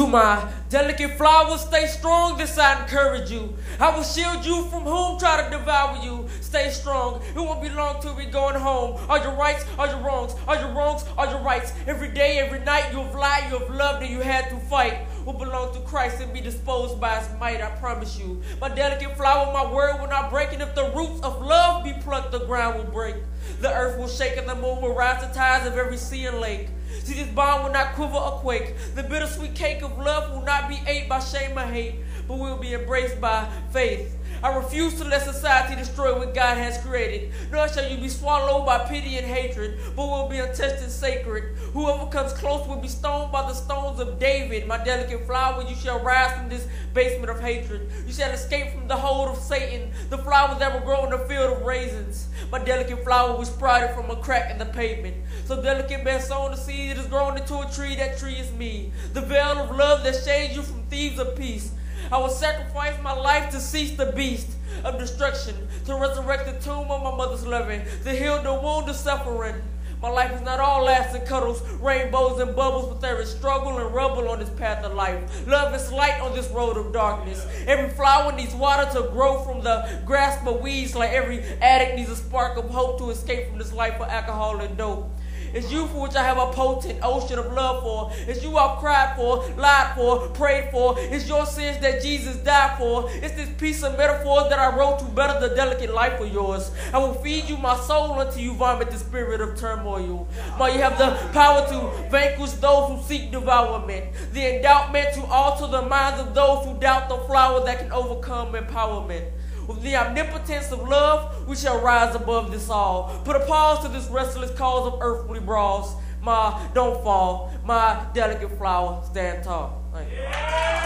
To my delicate flowers, stay strong, this I encourage you. I will shield you from whom try to devour you. Stay strong, it won't be long till we going home. Are your rights, are your wrongs, are your wrongs, are your rights. Every day, every night, you have lied, you have loved, and you had to fight. Will belong to Christ and be disposed by his might, I promise you. My delicate flower, my word will not break, and if the roots of love be plucked, the ground will break. The earth will shake and the moon will rise the tides of every sea and lake. See, this bond will not quiver or quake. The bittersweet cake of love will not be ate by shame or hate, but will be embraced by faith. I refuse to let society destroy what God has created, nor shall you be swallowed by pity and hatred, but will be untouched and sacred. Whoever comes close will be stoned by the stones of David. My delicate flower, you shall rise from this basement of hatred. You shall escape from the hold of Satan, the flowers that will grow in the field of raisins. My delicate flower was sprouted from a crack in the pavement. So delicate man sown the seed, it is grown into a tree, that tree is me. The veil of love that shades you from thieves of peace. I will sacrifice my life to cease the beast of destruction, to resurrect the tomb of my mother's loving, to heal the wound of suffering. My life is not all laughs and cuddles, rainbows and bubbles, but there is struggle and rubble on this path of life. Love is light on this road of darkness. Every flower needs water to grow from the grasp of weeds, like every addict needs a spark of hope to escape from this life of alcohol and dope. It's you for which I have a potent ocean of love for. It's you I've cried for, lied for, prayed for. It's your sins that Jesus died for. It's this piece of metaphors that I wrote to better the delicate life of yours. I will feed you my soul until you vomit the spirit of turmoil. While you have the power to vanquish those who seek devourment. The endowment to alter the minds of those who doubt the flower that can overcome empowerment. With the omnipotence of love, we shall rise above this all. Put a pause to this restless cause of earthly brawls. Don't fall. My delicate flower, stand tall.